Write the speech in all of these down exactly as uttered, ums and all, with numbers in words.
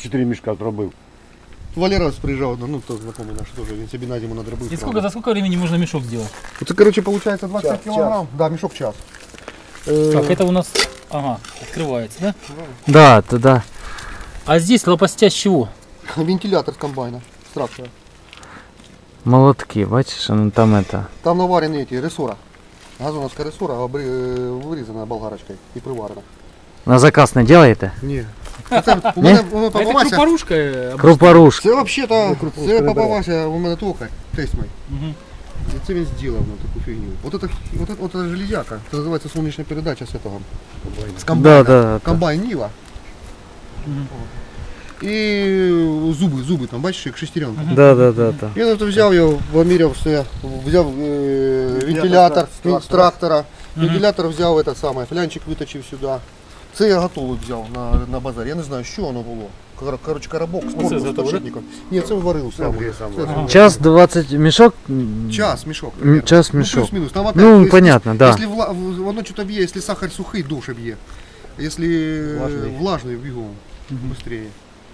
чотири мішка зробив. Валера приезжал, ну, кто знакомый наш тоже, він собі на зиму надробив. И сколько, за сколько времени можно мешок сделать? Это, короче, получается двадцать Час, килограмм. Да, мешок час. Так, это у нас, ага, открывается, да? Да, туда. А здесь лопастя с чего? Вентилятор с комбайна, с трактора. Молотки, бачиш, ну там это. Там наварены эти рессора. Газоновская рессора обри- э, вырезана болгарочкой и приварена. На заказ не делаєте? Ні. Це у мене, у мене А папа это Вася. крупорушка? э, Крупорушка. Це взагалі-то, крупу це папа прибере. Вася, у мене токар, тесть мій. Мгм. І це він зробив на таку фігню. От це, от це, от це железяка, це називається сонячна передача з этого. З Да, комбайна. да, да. Комбайн Нива. Мгм. І зуби, зуби там, бачиш, як шестеренка. Да, да, да, да. Я от взяв його, поміряв все, взяв е, вентилятор з трактора, з трактора. Мгм. Вентилятор взяв этот самий, флянчик виточив сюди. Це я готовий взяв на, на базарі. Я не знаю, що воно було. Кор- Коротше, коробок з Оце корпусом, з готове, подшипником. Ні, це варив сам. Це сам Це варив. Час двадцать мешок? Час, мішок. М, примерно. час Ну, мішок. плюс-мінус. Там опять, Ну, якщо- понятно, да. Якщо вла... в- воно что-то б'є, якщо сахар сухий, довше б'є. Якщо влажний, влажний бігом, швидше.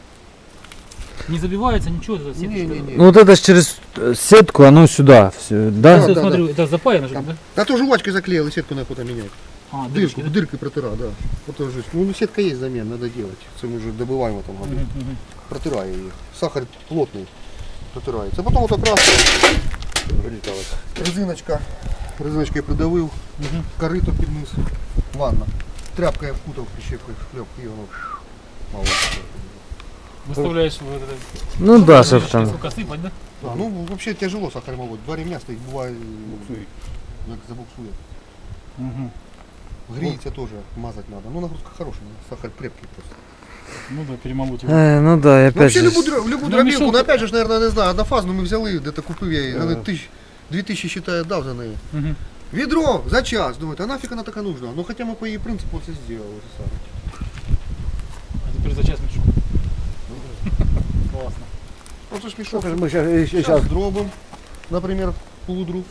Не забивается ничего, это сеточка. Ні, ні, ні. Ну вот это ж через э, сетку, оно сюда, все, да? Всё, да, смотрю, это запаяно же, Там. да? Та то жвачкой заклеили, сетку на куда менять. А, Дырку, дырочки, да? дыркой протира, да. Вот тоже. Ну, сетка есть замена, надо делать. Это мы уже добываем в этом году. Мгм, мгм. Протираю ее. Сахар плотный. Протирается. А потом вот как раз резиночка. Резиночкой придавил. Мгм. Корыто підниз. Ванна. Тряпкой обкутал прищепкой шлеп и оно мало. Выставляешь вот это. Ну да, чтоб Дырочки там. сколько сыпать, да? Да, ну вообще тяжело сахар молоть. Два ремня стоит, бывает буксует. Как забуксует. Мгм. Греется тоже, мазать надо. Ну нагрузка хорошая, сахар крепкий просто. Ну да, перемолоть его. Э, ну да, и Ну, опять вообще же. любую, дро- любую Ну, дробилку, мешок- ну опять же, наверное, не знаю, однофазну ми взяли, де-то купив я її, Ага. але тисяч, дві тисячі, считаю, дав за неї. Мгм. Відро за час, думаєте, а нафіг вона така нужна? Ну хоча ми по її принципу це зробили. Саме. А теперь за час мешок. Классно. Ну це ж мішок. Ми зараз ще Зараз час. зробимо, наприклад, пудру.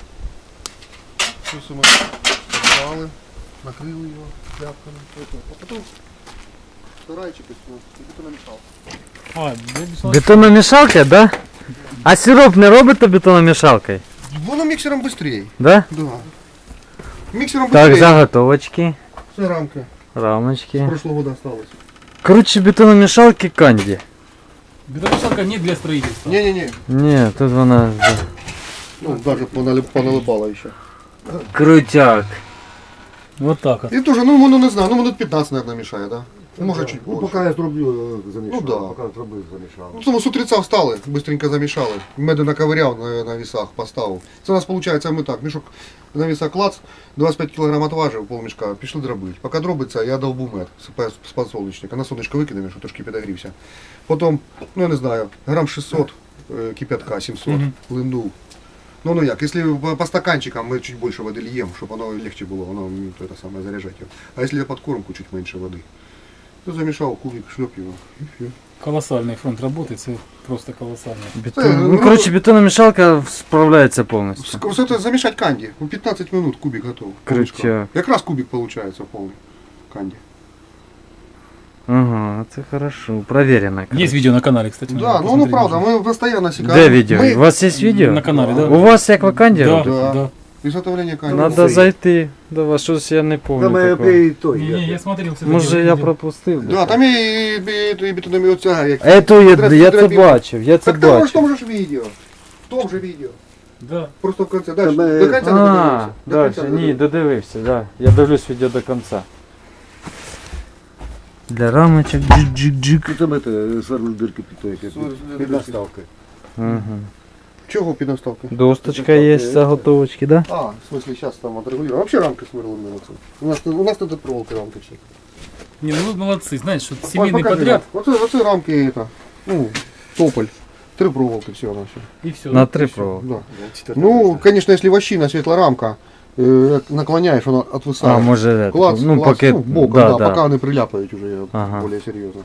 Ось ми брали, накрили його пляпками. А потім сарайчик ось у нас, і бетономішалка. А, да, бесплатно. Бетономішалка, да? А сироп не робите бетономішалкою? Воно міксером швидше. Да? Да. Міксером Так, швидше. заготовочки, Це рамка. З рамочки. прошлого года осталось. Короче, бетономішалки канді. Бетономешалка не для строительства. Не-не-не. Ні, тут вона Ну, даже поналип, поналипало еще. крутяк. Вот так вот. И тоже, ну, воно не знаю, ну, минут пятнадцать, наверное, мешает, да? Ну, может, чуть Ну, больше. поки я зроблю, е, замішав. Ну, да. Поки зробив, замішав. Ну, тому з утреца встали, быстренько замешали. Медленно ковырял на, на весах, поставил. Це у нас получается, ми так, мішок на весах клац, двадцять п'ять кілограм отважив, полмішка, пішли дробить. Поки дробиться, я долбу мед з- з подсолнечника. На сонечко викидаємо, щоб трошки підогрівся. Потім, ну, я не знаю, грам шістсот е, кипятка, сімсот, Мгм. линду. Ну, ну як, если по, по стаканчикам мы чуть больше воды льем, чтобы оно легче было, оно м, то это самое заряжать его. А если под кормку чуть меньше воды, то замешал кубик, шлеп его. И все. Колоссальный фронт работы, это просто колоссальный. Бетон... Це, Ну, ну, короче, бетономішалка справляється повністю. С- Это замешать канди. В пятнадцать минут кубик готов. Крутяк. Полнышко. Как раз кубик получается полный канди. Ага, це хорошо. Проверено. Есть видео на канале, кстати. Да, можно ну, ну посмотреть правда, можно. мы постоянно секаем. Де відео? Мы... У вас є відео? На канале, да? У вас як ваканді Да, робите? Да. да. Изготовление канди. Надо зайти до вас, щось я не Там пам'ятаю я такого. і той. Не, не, як- я смотрел. кстати, Може видео, я видео. пропустив? Да, там и, и, и, и бетономет оця, як... Ету я, Якраз я це дробив. бачив, я це Так там в бачив. том же ж видео. В том же видео. Да. Просто в конце. Дальше. Там, е, До конца не А, додивився. До далі, конца не ні, додивився. додивився, да. Я дивлюсь відео до кінця. Для рамочок джик-джик-джик. Ну, там это, сверлю дырки під той, як Сверлю під дырки. наставки. Угу. Чего піднаставки? Досточка є, заготовочки, да? А, в смысле, сейчас там отрегулируем. Вообще рамка сверлим на це. У нас, у нас тут проволока рамка. Не, ну вы молодцы, знаешь, вот семейный Покажи, подряд Вот это, вот это рамки это, ну, тополь. Три проволоки все на все. и все. На три проволоки. Да. Ну, конечно, если вощина, светлорамка, э, наклоняешь, она отвисает. А, може, это, Клац, ну, клац, пакет, ну, боком, да, да, да. пока они приляпают уже Ага. более серьезно.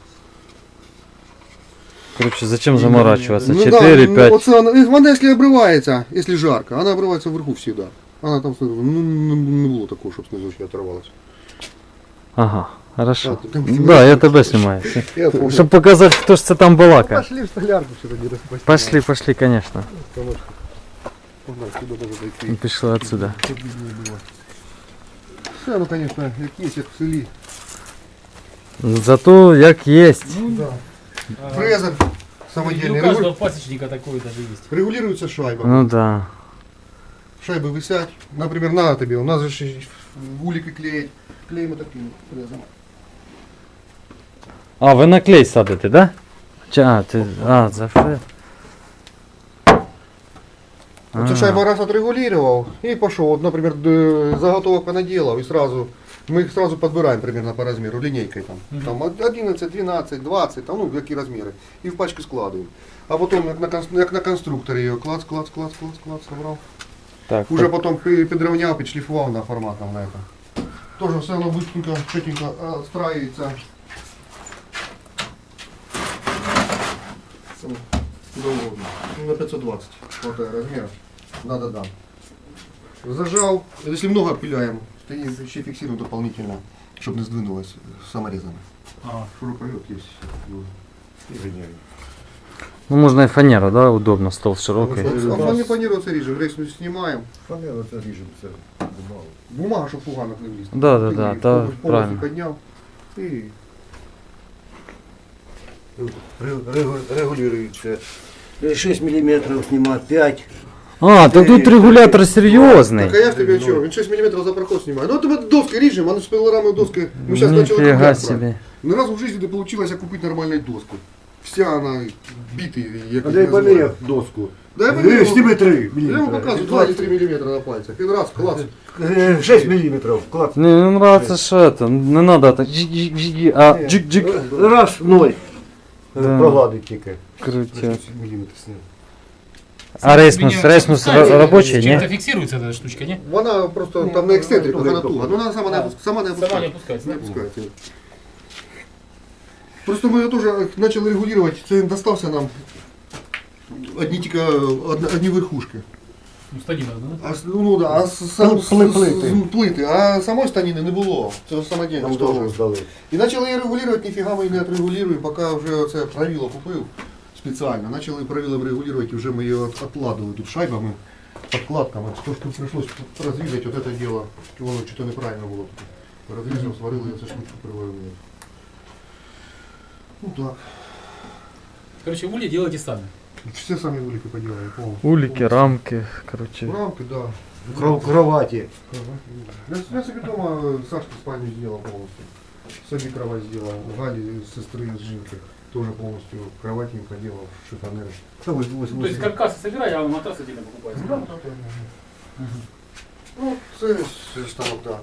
Короче, зачем заморачиваться? Ну, четыре да, пять. ну, вот она, она, если обрывается, если жарко, она обрывается вверху всегда. Она там, снизу, ну, не, не было такого, чтобы снизу еще оторвалась. Ага. Хорошо. А, ты- ты- Да, я тебе знімаю. Я понял. Щоб показати, хто ж це там балакає. Пошли в столярку, что-то не распустим. Пошли, пошли, конечно. Погнали, сюда даже дойти. Пішли отсюда. Щоб видно було. Все, ну конечно, як є, як в селі. Зато як єсть. Да. Ага. Фрезер И самодельный. у каждого Регу- пасечника такой даже есть. Регулируется шайба. Ну да. Шайбы висять. Например, на тобі. У нас же ще вулики клеять. Клеїмо таким фрезом. А, ви на клей садите, да? Чи, а, ти, а, за фре. Оцю шайбу раз отрегулировал и пошел. Вот, например, д- заготовок понаделал и сразу мы их сразу подбираем примерно по размеру линейкой там. Мгм. Там одиннадцать, двенадцать, двадцать, там, ну какие размеры. И в пачку складываем. А потом як на, конс- як на конструкторе ее клац, клац, клац, клац, клац, собрал. Так, Уже потом пи- підрівняв, підшліфував на форматном на этом. Тоже все оно быстренько, четенько отстраивается. Куда угодно. На пятьсот двадцать. Хватает размера. Да-да-да. Зажал. Если много пиляем, то и еще фиксируем дополнительно, чтобы не сдвинулось саморезами. Ага. Шуруповерт есть. Инженерный. ну можна і фанеру, да, удобно, стол широкий. А фоне планируется режим. Рейс мы снимаем. Фанера це ріжемо, це мало. Бумага, чтобы фуганок не влез. Да, да, да, И да, полностью правильно. поднял. И Регулюється. шесть миллиметров знімати, пять. А, то тут регулятор серйозний. так а я ж тебе что, шесть миллиметров за проход снимаю. Ну, это мы доской режем, оно с пилорамой доской. Мы сейчас начали Ніфіга брать. собі. Ни разу в жизни не получилось купить нормальную доску. Вся она битая, я А как дай называю. поміряв доску. Да я Е, померял. Сніми три Я ему міліметри. показываю два или три миллиметра на пальцах. И раз, класс. Е, шесть миллиметров. Клад. Мені не нравится, що это, не надо так джик-джик-джик, а джик-джик. Раз, ноль. Да. Прогладить тільки. Крутяк. Міліметр сняв. А рейсмус, рейсмус Кстати, робочий, Чем-то ні? фиксируется эта штучка, не? Она просто там на эксцентриках, она туго. Но она сама не А, опускается. Сама не Сама не опускается. опускается. Не да? опускается. Просто мы ее тоже начали регулировать. Це достался нам одни, тільки, одни, одни верхушки. Ну, станина, да? А, с- ну да, а с- сам, Ну, с- пли- с- плити. з- плити, а самої станини не було. Це самодільно Там теж. довго здали. І почали її регулювати, ніфіга ми її не отрегулюємо, поки вже це правило купив спеціально. Почали правило регулювати, і вже ми її от- откладували тут шайбами, подкладками. Трошки прийшлось розрізати от це діло, воно чи-то неправильно було. Розрізав, сварили, я це швидко приварили. Ну так. Короче, ульи делайте сами. Все самі вулики поділили повністю. Улики, рамки, короче. Рамки, да. Кров- Кроваті. Я, я собі дома Сашку спальню сделал полностью. Собі кровать сделал. Гали сестры из Жинки тоже полностью кроватенько делал, шифонер. Та ось- ось- Ну, то есть ось. каркасы собирай, а матрас отдельно покупаете. Ну, це ж станок, да.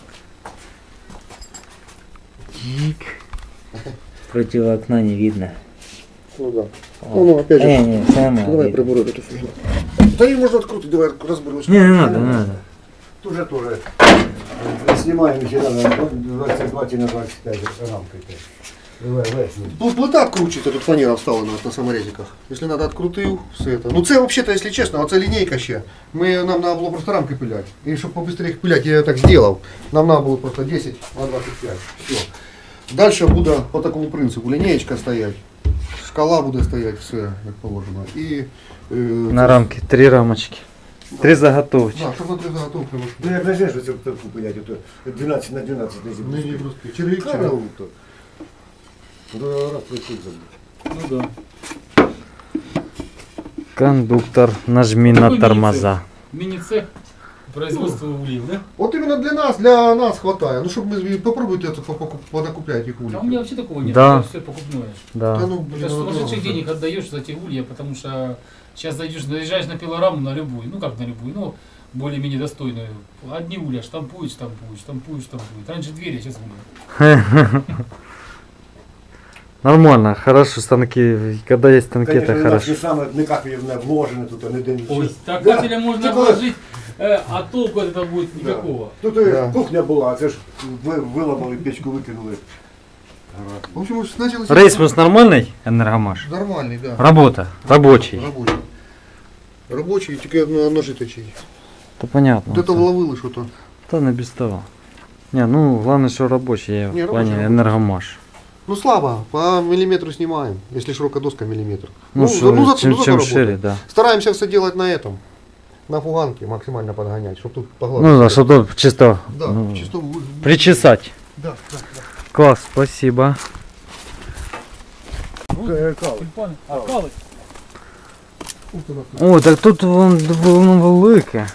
Против окна не видно. Ну да. Ну, ну опять же. Не, не, самое Давай видно. приборы эту фигню. Да и можно открутить, давай разберусь. Не, не надо, не надо. Тоже тоже. Знімаємо ще надо двадцять двадцять на двадцять п'ять рамкою. Давай, весну. Ну, плита откручивается, тут фанера встала на, на саморезиках. Если надо, открутив, все это. Ну це вообще-то, если честно, оце линейка ще. Ми, нам надо було просто рамки пилять. І щоб побыстрее їх пилять, я ее так сделал. Нам надо було просто десять на двадцять п'ять. Все. Дальше буде по такому принципу. Лінеєчка стоять. Шкала буде стоять, все як положено. І, е, На рамки, три рамочки. Три заготовочки. Да, щоб на три заготовки. Ну як нажмеш оцю таку пилять, то дванадцять на дванадцять не Не, зібрати. не просто. Червяк, Та, червяк. ну, то. Ну, раз прийшли забути. Ну да. Кондуктор, нажми на Какой тормоза. Мини-цех производства ульев, да? Вот именно для нас, для нас хватает. Ну, чтобы мы попробуйте это понакуплять их А у меня улики. вообще такого нет, Да. все покупное. Да Да. ну, блин, Это ну, сумасшедших ну, денег отдаешь за эти улья, потому что сейчас зайдешь, заезжаешь на пилораму на любую, ну как на любую, ну более-менее достойную. Одни улья штампуют, штампуют, штампуют, штампуют. Раньше двери, а сейчас улья. Нормально, хорошо, станки, когда есть станки, Конечно, это у нас хорошо. не саме не капельне вложене тут, а не день. Ой, так кафеля можно Такое- вложить, э, а толку от этого будет никакого. Тут е, Да. кухня була, а це ж ви- виламали, печку викинули. В общем, началось... Рейсмус нормальный, энергомаш? Нормальный, да. Работа, рабочий. Рабочий. Рабочий, только на ножи точить. То понятно. Вот это вловило что-то. Та не без того. Не, ну главное, что рабочий, я Не, в плане рабочий, энергомаш. Ну слабо, по миллиметру снимаем, если широкая доска миллиметр. Ну, за- что, ну, зато- чем, зато чем работает. шире, да. Стараемся все делать на этом. На фуганке максимально подгонять, чтобы тут по Ну да, чтобы тут чисто Да, ну, чисто вы- причесать. Да, да, да. Класс, спасибо. Е, кал. Тюльпани. А, кали. Ух ты, нахуй. О, так тут вон воно велике.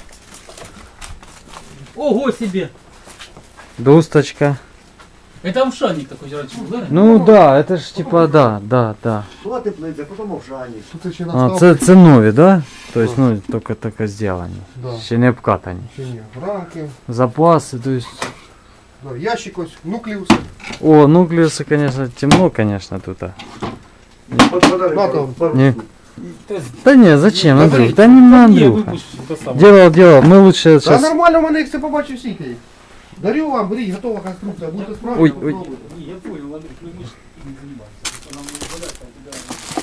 Ого себе! Досточка. Это амшанник такой раньше был, да? Ну да, это ж типа, да, да, да. Туди теплиця, потім овшані. Тут ще А, настав. це, це нові, да? Тобто, ну, тільки тільки зроблені. Да. Ще не обкатані. Ще ні. Рамки. Запаси, то есть. Да, ящик ось, нуклеус. О, нуклеусы, конечно, темно, конечно, тут. а. Подали На, пару- там. пару Не. штук. Да не, зачем, Да Андрюх? блин, Да не на Не, Андрюха. выпустишь это самое. Делал, делал, мы лучше Та сейчас... нормально, в мене їх це побачив скільки. Дарю вам, беріть, готова конструкція, будете Ой, справді, ой. попробуйте. Не, я понял, Андрей, мы мы ж этим не занимаемся. Просто нам не угадать, а тебя...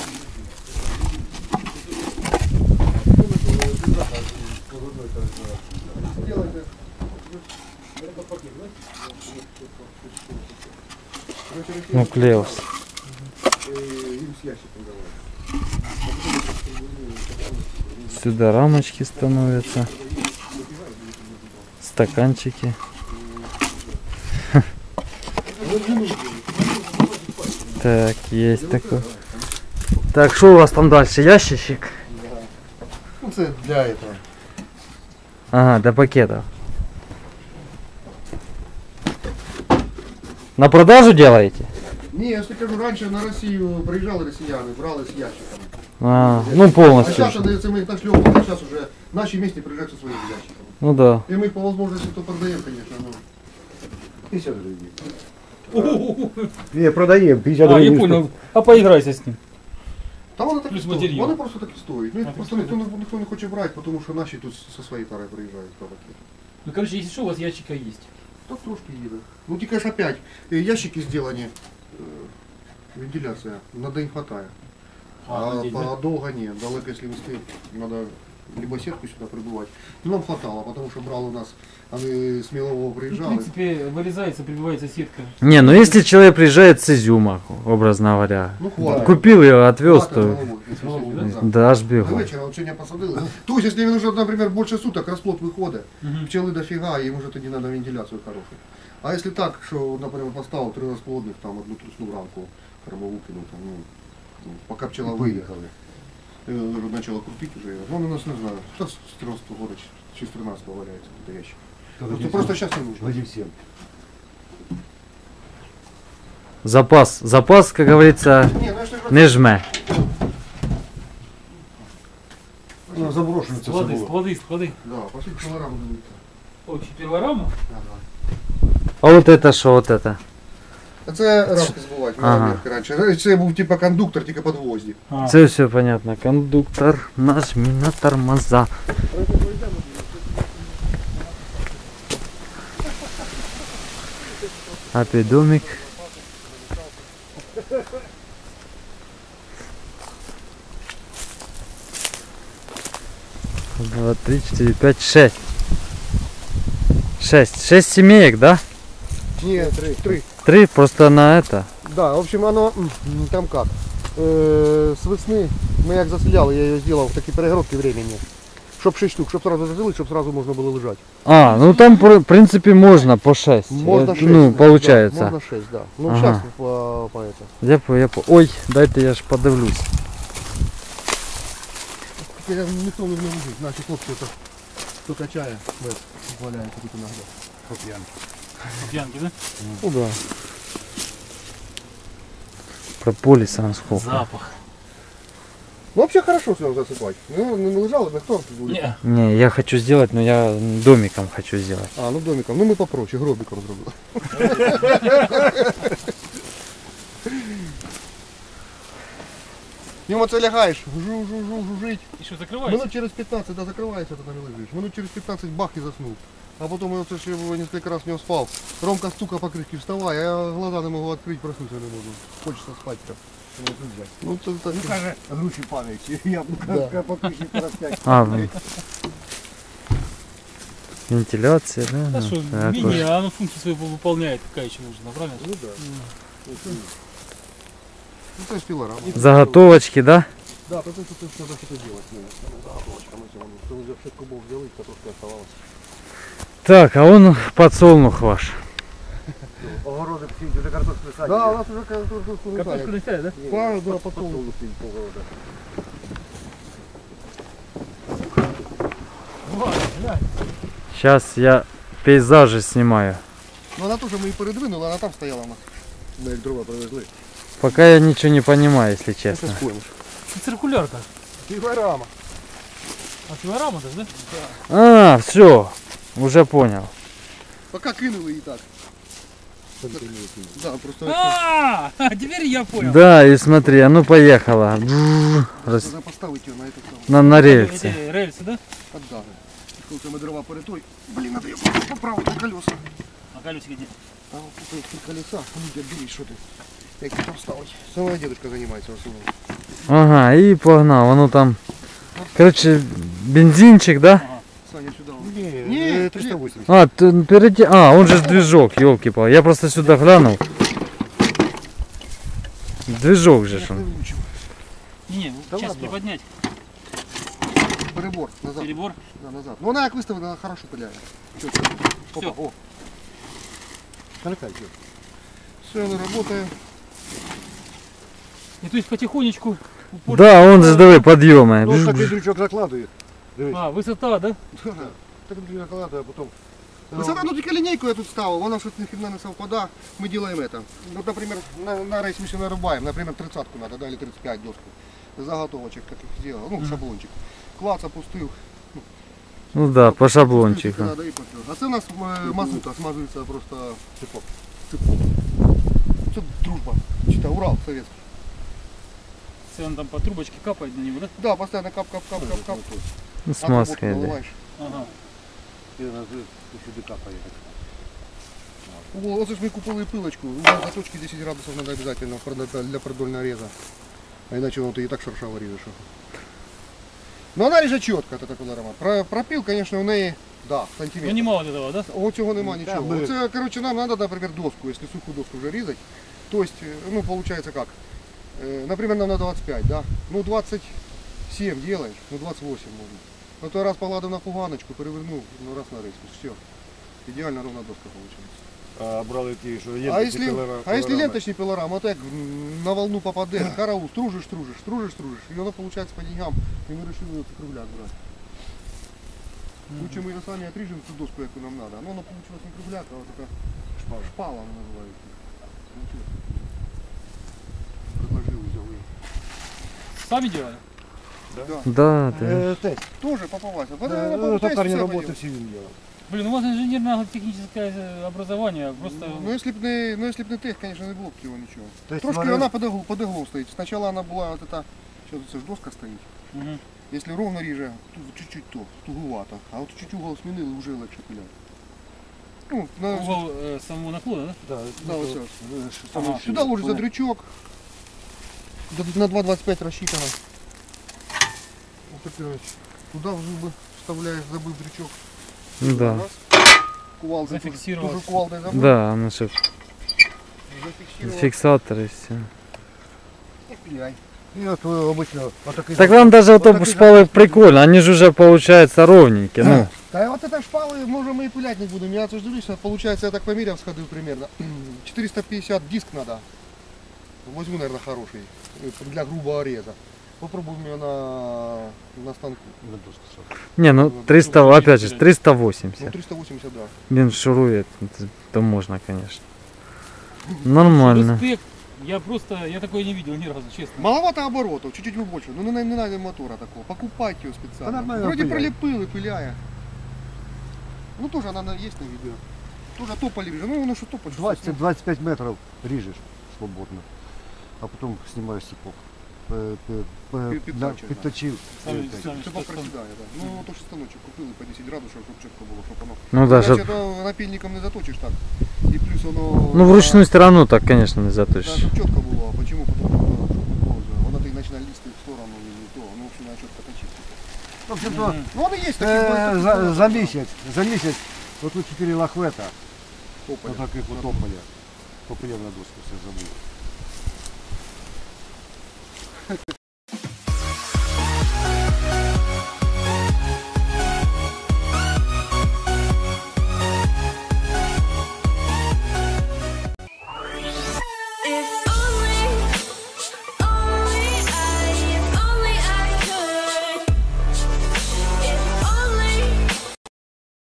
Сделайте. Нуклеус. Э, им с ящиком давай. Сюда рамочки становятся. Стаканчики. Так, есть такой. Так, что у вас там дальше? Ящичек? Ну, це для этого. Ага, до пакетов. На продажу делаете? Не, я ж тобі кажу, раніше на Росію приїжджали росіяни, брали з ящиками. А, ну А полностью. зараз уже. це ми їх нашльопали, а зараз уже наші місті приїжджають зі своїми ящиками. Ну да. І ми їх по можливості то продаємо, звісно, ну. п'ятдесят гривень. Ні, продаємо, п'ятдесят А, гривень. я понял. А поиграйся с ним. Та вони так і Плюс стоять. матеріал. Вони просто так і стоять. Ну, їх А, просто так ніхто, не- ніхто не хоче брати, тому що наші тут зі своєї тари приїжджають табаки. Ну, короче, если что, у вас ящика есть. Так трошки їде. Ну тільки ж опять, е, ящики зроблені, е, вентиляція, на день хватає. А, А, на день, да? подолго ні, далеко, якщо вести, треба либо сітку сюди прибувати. Ну нам хватало, тому що брали у нас, вони з Мілового Ну, в приїжджали. принципе, вырезается, прибивается сетка. Не, ну если человек приезжает с Изюма, образно говоря, Ну хватит. купил ее, отвез, Хватит то головой, якщо Головой, сьогодні, да? да. да аж До бегал. вечора от сьогодні посадили. Тобто, якщо він вже, наприклад, більше суток, розплод виходить, Угу. пчели дофіга, їм вже тоді треба вентиляцію хорошу. А якщо так, що, наприклад, поставив три розплодних, там одну трусну рамку кормову кинув, там, ну, ну, поки пчела виїхали, е, почала крутити вже, ну, у нас не знаю, що з тринадцятого года, чи з тринадцятого валяється тут ящик. Просто, просто зараз не нужно. Вроде всем. Запас, запас, как говорится, Ні, ну, я ж не кажу, не жме. Ну, заброшено це все Склады, було. склады, склады. да, пошли пчелорам дивитися. О, четвертая рама? А вот это что, вот это? А це рамки збувають, Ага. ага. раніше. Це був типа кондуктор, тільки подвозді. А. Все, все понятно. Кондуктор, нажми на тормоза. Опять домик. Два, три, четыре, пять, шесть. Шесть. Шесть семеек, да? Ні, три. Три. Три просто на это. Да, в общем, оно м, там как. Е, з весни ми як заселяли, я її зробив в такі перегородки времени. Щоб шість штук, щоб сразу зажили, щоб сразу можна було лежати. А, ну там в принципе можно по шесть. Можна Э, шесть. Ну, да, получается. Да, можна шесть, да. Ну, Ага. зараз по, по это. Я по, я по. Ой, дайте я ж подивлюсь. Тільки ніхто не лежить, наші хлопці це хто качає, без, валяється тут іногда. Пьянки, да? Ну да. Прополиса насколько. Запах. Ну вообще хорошо все засыпать. Ну, не лежали, ніхто буде. Не. Не, я хочу сделать, но я домиком хочу сделать. А, ну домиком. Ну ми попроще, гробиком зробили. Йому це лягаєш, жу-жу-жу, жужить. И что, закрывается? Минут через пятнадцать, да, закрывается, ты там и лежишь. Минут через пятнадцать бах и заснул. А потом я вот, его несколько раз не спал. Ромка стука по крышке, вставай, а я глаза не могу открыть, проснуться не могу. Хочется спать прям. Ну, то, то, Ну, каже, гроші падають. Я Да. б по криші порозтяг. А, ну. Вентиляция, да? Да ну, что, так мини, вот. а оно функцию свою выполняет, какая еще нужна, правильно? Ну да. Ну, то есть пилорама. Заготовочки, да? Да, потом тут надо что-то делать. Ну, заготовочка, мы сегодня, что уже шесть кубов сделали, картошка оставалась. Так, а он подсолнух ваш. Огороды птицы, уже картошку садили. Да, у нас уже картошку не Картошку начали, да? Пару, да, потом полгода. Сейчас я пейзажи снимаю. Ну она тоже мы и передвинули, она там стояла у нас. Мы их дрова привезли. Пока я ничего не понимаю, если честно. Циркулярка. Пилорама. А пилорама даже, да? А, все, уже понял. Пока кинули и так. Да, просто А, теперь я понял. Да, и смотри, а ну поехала. Бу- рас- надо поставить ее на этот самый. На, на рельсы. Эти рельсы, да? Отдали. Сколько мы дрова перетой. Блин, надо ее поправить на колеса. А колесики где? А вот тут эти колеса. Ну, дед, бери, что ты. Як їх там ставить? Сама дедушка занимается в основном. Ага, и погнал. А ну там. Короче, бензинчик, да? Саня сюда. Не, Не, триста восемьдесят. А, ты перейти. А, он же ж движок, елки-пал. Я просто сюда глянул. Движок же ж он. Не, Да сейчас ладно. приподнять. Перебор назад. Перебор. Да, назад. Ну вона як виставлена, вона хорошо пиляє. Чітко. Опа, Всё. о. Толкайте. Все, она работает. И то есть потихонечку. упор- Да, он же давай подъемы. Ну, такий дрючок закладує. Дивись. А, высота, да? Так дрючок закладує, а потім... Высота, ну тільки линейку я тут ставил, вона щось ніхрена не совпада. Мы делаем это. Вот, например, на, на рейс мы все нарубаем, например, тридцатку надо, да, или тридцать пять доску. Заготовочек таких сделал, ну, шаблончик. Клац опустил. Ну да, по Опустив, шаблончику. тільки надо і попив. А це у нас е, мазута смазується просто цепок. Це дружба. Чита, Урал советский. Если он там по трубочке капает на него, да? Да, постоянно кап, кап, кап, кап, кап. Ну, смазка йде. наливаешь. Ага. І на сюди капає. О, вот же ж мы купили пилочку. У нас заточки десять градусов надо обязательно продать для продольного реза. А иначе он ты и так шершаво режешь. Но она реже чітко, это такой аромат. Про, пропил, конечно, у неї, да, Ну сантиметр. немало от этого, да? О, цього нема Да, нічого. ми- Оце, короче, нам надо, например, доску, если сухую доску уже резать. То есть, э, ну, получается как? Э, Например, нам на двадцать пять, да? Ну, двадцать семь делаешь, ну, двадцать восемь можно. Ну, то раз погладив на фуганочку, перевернув, ну, раз на рейс, все. Идеально ровна доска получается. А брали ті, що є. А если, а если ленточный пилорам, вот так м, на волну попаде, караул, стружишь, стружишь, стружишь, стружишь, и оно получается по деньгам, и мы решили это кругляк брать. Лучше мы ее сами отрежем эту доску, яку нам надо. Но она получилась не кругляк, а вот такая шпала, шпала она называется. Получилось. Предложил, взял ее. Сами делали? Да. Да, ты. Е, тесть. Тоже попалась. Вот Е, она Ну, по- тесть токарні все роботи водил. всі він робив. Блин, у вас инженерно-техническое э, образование, просто... Ну, если б не, ну, если б не тех, конечно, не було б його нічого. Тобто, Трошки смотри, вона под углом, под углом стоїть. Спочатку вона була вот эта, сейчас це ж доска стоїть. Мгм. Если ровно ріже, то чуть-чуть то, туговато. А от чуть угол змінили, вже легше пиляти. Ну, на, Угол э, самого наклона, да? Да, Да, ну, ось то, ось. е, що саме Ага. ще Сюда ложится понятно. дрючок. До- На два двадцать пять рассчитано. Вот опять. Туда в зубы вставляешь, забыл дрючок. Ну да. Раз. Кувалдой тоже- Зафиксировал. Тоже кувалдой забыл. Да, ну что, Зафиксировал. фиксатор и все. И пиляй. І от е, обично, отакий. Так вам даже вот отакий шпалы прикольно, они же уже получается ровненькие. Ну, Да, вот это шпалы, может, мы и пылять не будем. Я тоже дивлюсь, получается, я так померял, сходил примерно. четыреста пятьдесят диск надо. Возьму, наверное, хороший, э, для грубого реза. Попробуем ее на, на станку. На доску сам. не, ну триста, опять же, триста Ну, восемьдесят. триста восемьдесят, да. Блин, шурует, это- то можно, конечно. Нормально. Респект. Я просто, я такое не видел ни разу, честно. Маловато оборотов, чуть-чуть побольше. Ну, не, не надо мотора такого. Покупайте его специально. Да нормально Вроде пыляет. пролепил и пыляя. Ну, тоже она на- есть на видео. Тоже тополь режет. Ну, ну что тополь? что двадцять двадцять п'ять метрів ріжеш свободно, а потім знімаєш ціпок. Пе- пе- пе- Пі- на- підточує, да. Підточив. Сами- Е, сами Все что попроседає, да. Ну, то що станочок купили по десять градусів, щоб чітко було, щоб воно. Ну да, Иначе чтоб- то напильником не заточишь так. И плюс оно... ну вручную сторону так, конечно, не Да, заточишь. чтобы четко было. А почему? Потому что, чтобы не ползало. Оно ты начинает листать в сторону и не то. Ну, в общем, надо четко точить. Ну, в общем-то, Ну, он и есть э, такие. за, за месяц, за месяц, вот тут четыре лохвета, вот Тополя. таких вот тополя. Тополя на доску все забыл.